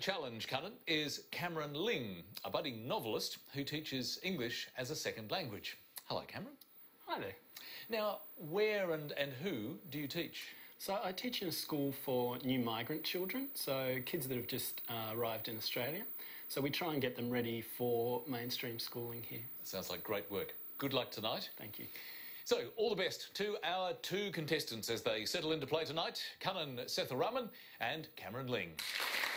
challenge, Cunnan, is Cameron Ling, a budding novelist who teaches English as a second language. Hello, Cameron. Hi there. Now, where and who do you teach? So I teach in a school for new migrant children, so kids that have just arrived in Australia. So we try and get them ready for mainstream schooling here. Sounds like great work. Good luck tonight. Thank you. So, all the best to our two contestants as they settle into play tonight, Cunnan Setharaman and Cameron Ling.